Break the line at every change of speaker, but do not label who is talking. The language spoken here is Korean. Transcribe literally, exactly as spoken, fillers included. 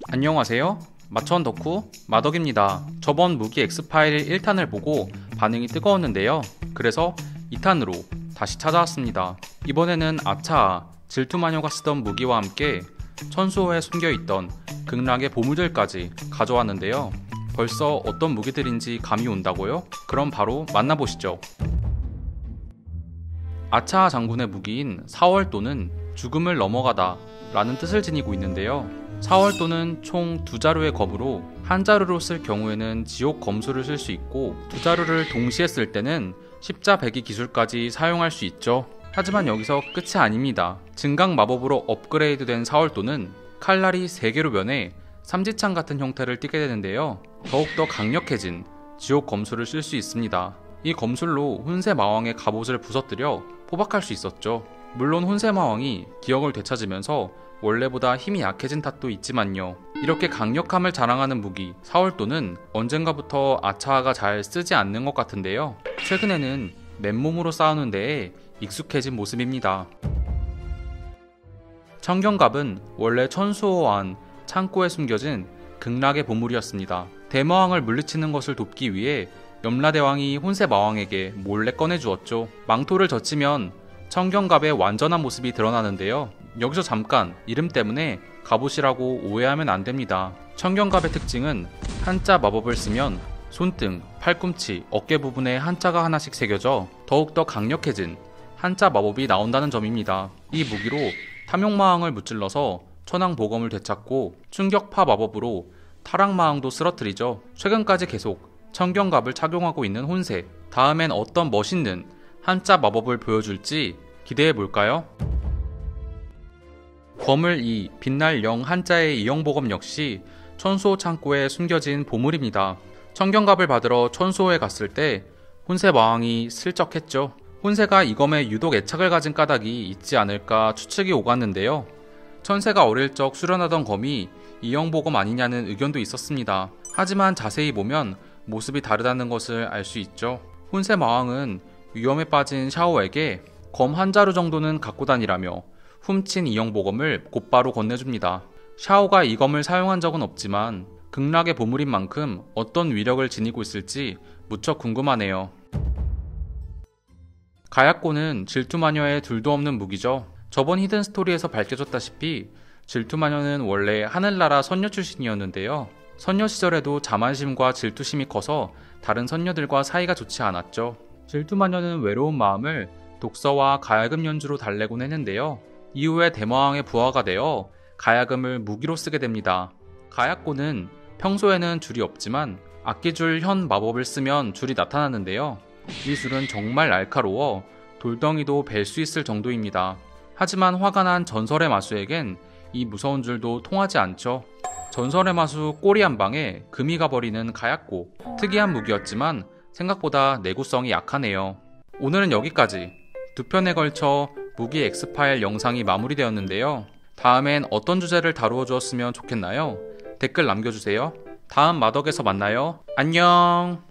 안녕하세요. 마천 덕후 마덕입니다. 저번 무기 엑스파일 일 탄을 보고 반응이 뜨거웠는데요. 그래서 이 탄으로 다시 찾아왔습니다. 이번에는 아차아 질투마녀가 쓰던 무기와 함께 천수호에 숨겨있던 극락의 보물들까지 가져왔는데요. 벌써 어떤 무기들인지 감이 온다고요? 그럼 바로 만나보시죠. 아차아 장군의 무기인 사월도는 죽음을 넘어가다 라는 뜻을 지니고 있는데요. 사월도는 총 두 자루의 검으로 한 자루로 쓸 경우에는 지옥 검수를 쓸 수 있고 두 자루를 동시에 쓸 때는 십자배기 기술까지 사용할 수 있죠. 하지만 여기서 끝이 아닙니다. 증강 마법으로 업그레이드된 사월도는 칼날이 세 개로 변해 삼지창 같은 형태를 띠게 되는데요. 더욱더 강력해진 지옥 검수를 쓸 수 있습니다. 이 검술로 혼세마왕의 갑옷을 부서뜨려 포박할 수 있었죠. 물론 혼세마왕이 기억을 되찾으면서 원래보다 힘이 약해진 탓도 있지만요. 이렇게 강력함을 자랑하는 무기 사월도는 언젠가부터 아차아가 잘 쓰지 않는 것 같은데요. 최근에는 맨몸으로 싸우는 데에 익숙해진 모습입니다. 청경갑은 원래 천수호 안 창고에 숨겨진 극락의 보물이었습니다. 대마왕을 물리치는 것을 돕기 위해 염라대왕이 혼세마왕에게 몰래 꺼내주었죠. 망토를 젖히면 청경갑의 완전한 모습이 드러나는데요. 여기서 잠깐 이름 때문에 갑옷이라고 오해하면 안됩니다. 청경갑의 특징은 한자 마법을 쓰면 손등, 팔꿈치, 어깨 부분에 한자가 하나씩 새겨져 더욱더 강력해진 한자 마법이 나온다는 점입니다. 이 무기로 탐욕마왕을 무찔러서 천왕보검을 되찾고 충격파 마법으로 타락마왕도 쓰러뜨리죠. 최근까지 계속 청경갑을 착용하고 있는 혼세. 다음엔 어떤 멋있는 한자 마법을 보여줄지 기대해볼까요? 검을 이, 빛날 영 한자의 이영보검 역시 천수호 창고에 숨겨진 보물입니다. 청경갑을 받으러 천수호에 갔을 때 혼세마왕이 슬쩍 했죠. 혼세가 이 검에 유독 애착을 가진 까닭이 있지 않을까 추측이 오갔는데요. 천세가 어릴 적 수련하던 검이 이영보검 아니냐는 의견도 있었습니다. 하지만 자세히 보면 모습이 다르다는 것을 알 수 있죠. 혼세마왕은 위험에 빠진 샤오에게 검 한 자루 정도는 갖고 다니라며 훔친 이영보검을 곧바로 건네줍니다. 샤오가 이 검을 사용한 적은 없지만 극락의 보물인 만큼 어떤 위력을 지니고 있을지 무척 궁금하네요. 가야꼬는 질투마녀의 둘도 없는 무기죠. 저번 히든스토리에서 밝혀졌다시피 질투마녀는 원래 하늘나라 선녀 출신이었는데요. 선녀 시절에도 자만심과 질투심이 커서 다른 선녀들과 사이가 좋지 않았죠. 질투마녀는 외로운 마음을 독서와 가야금 연주로 달래곤 했는데요. 이후에 대마왕의 부하가 되어 가야금을 무기로 쓰게 됩니다. 가야꼬는 평소에는 줄이 없지만 악기줄 현 마법을 쓰면 줄이 나타나는데요. 이 줄은 정말 날카로워 돌덩이도 벨 수 있을 정도입니다. 하지만 화가 난 전설의 마수에겐 이 무서운 줄도 통하지 않죠. 전설의 마수 꼬리 한 방에 금이 가버리는 가야꼬. 특이한 무기였지만 생각보다 내구성이 약하네요. 오늘은 여기까지. 두 편에 걸쳐 무기 엑스파일 영상이 마무리되었는데요. 다음엔 어떤 주제를 다루어 주었으면 좋겠나요? 댓글 남겨주세요. 다음 마덕에서 만나요. 안녕.